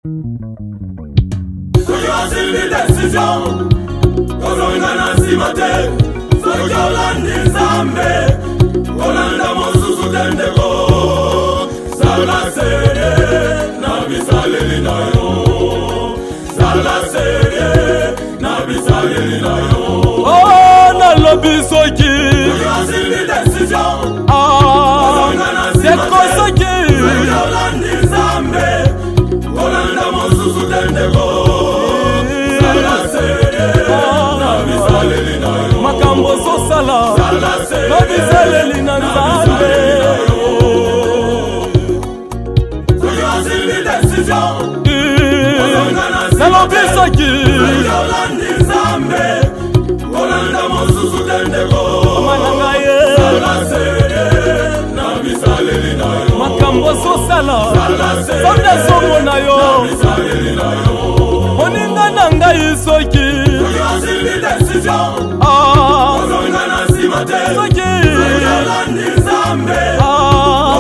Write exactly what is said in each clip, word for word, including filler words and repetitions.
Oh, na lobi soki. Ah, c'est quoi soki? Makambo so sala, no bisaleli na nzambe. Na lobi soki. Makambo so sala, sonde songo na yo. Moninga na ngai soki. Ah, soki. Ah,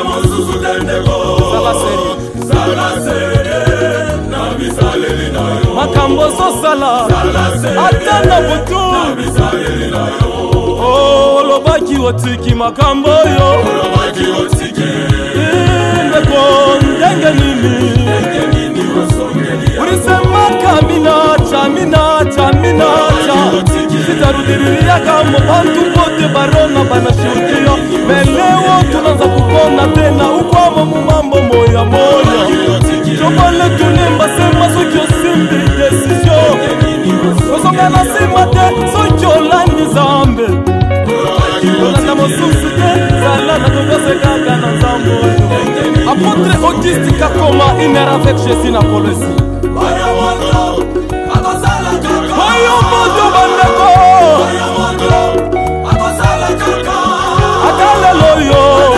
makambo so sala, atana butu. Oh, lobaki otiki makambo yo. Ndeko ndenge nini. Ulisema kaminacha, minacha, minacha. Sitarudilia kama bantu bote barona banashuhudia. Meleo tunaanza kupona tena ukwamo mumambo moya moya. Jobale tulimba sema soki osimbi decision. Osonga na sima te soki olandi zambe. Olanda mosusu te zala na tokose kaka na zambo. Apôtre Auguste Kakoma inera avec Jésus na Colosie. Oyo moto bandeko. Atalelo yo.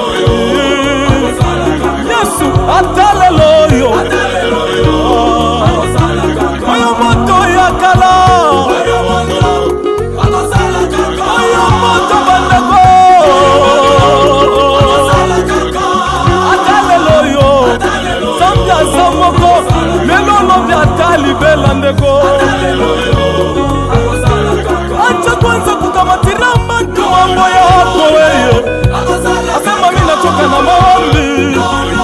Yesu atalelo yo. Oyo moto yakala. Oyo moto bandeko. Atalelo yo. Sambia samoko. Melono vya talibela ndeko. Acha kwanza kukamatira mtu mambo yako wewe. Asema mimi nachoka na maombi.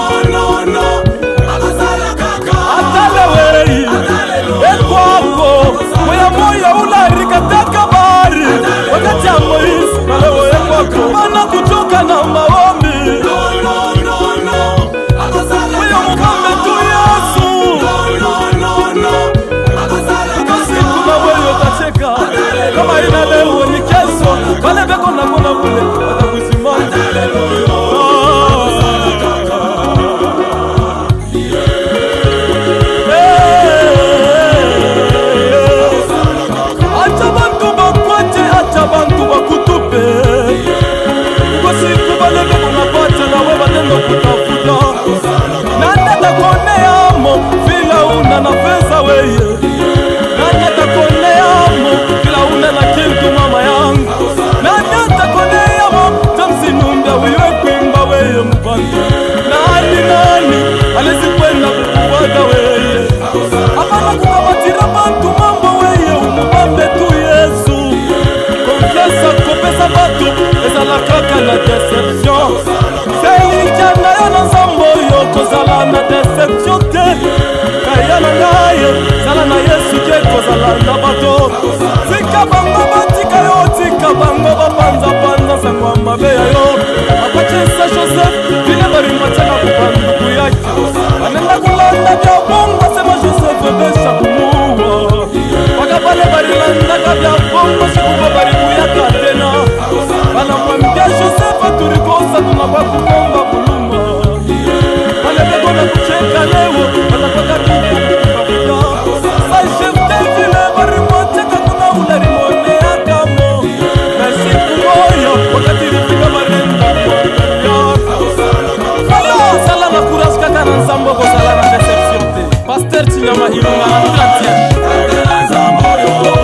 Atale wewe. Ekwako. Moya moya ularika takabari. Wakati ya Moise na leo ekwako. Bana kuchoka na maombi. Moya mkambe tu Yesu. Kuna wewe utacheka. Kama ina leo ni kesho. Wale beko na kuna kule watakusimama. Acha bantu bakwate, acha bantu bakutupe. Kwa siku wale beko na kwate na wewe batendo kutafuta. Nanda takonea mo vila una na pesa wewe. Nanda takonea mo vila una na kintu mama yangu. Nanda takonea mo tamsinunda wewe kwimba wewe mbantu. Nani nani alizikwenda kukuwaga wewe. Hapana kukamatira bantu mambo wewe umubambe tu Yesu. Konfiansa kopesa batu ezala kaka na deception. Seichana ya na zambo yo kozala na deception te. Kaya na ngaye zala na Yesu ke kozala na bato. Tika bango batika yo, tika bango bapanza panza sa kwa mabeya yo. Akwachisa Joseph vile bari machana kupanda kuyaki. Anenda kulanda vya bongo sema Joseph besha kumuwa. Wakapale bari landa kabya bongo shikuko bari kuyaka tena. Wanamwambia Joseph turikosa tunabwa kukomba buluma. Wale beko na kucheka leo watakwaka kikukukafuta. Sa chef vile bari mwacheka kuna ulari mwone ya kamo. Na siku moyo wakati rifika marenda kwa Fala sala na courage kaka na nsambo ko sala na deception te. Pasteur Chinyama Ilunga na Mutlatia.